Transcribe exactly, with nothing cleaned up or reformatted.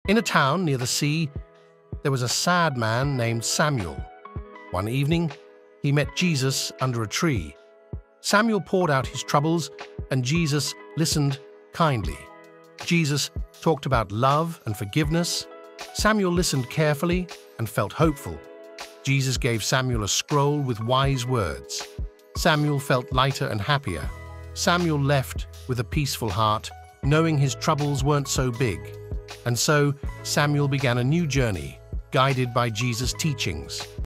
In a town near the sea, there was a sad man named Samuel. One evening, he met Jesus under a tree. Samuel poured out his troubles, and Jesus listened kindly. Jesus talked about love and forgiveness. Samuel listened carefully and felt hopeful. Jesus gave Samuel a scroll with wise words. Samuel felt lighter and happier. Samuel left with a peaceful heart, knowing his troubles weren't so big. And so Samuel began a new journey, guided by Jesus' teachings.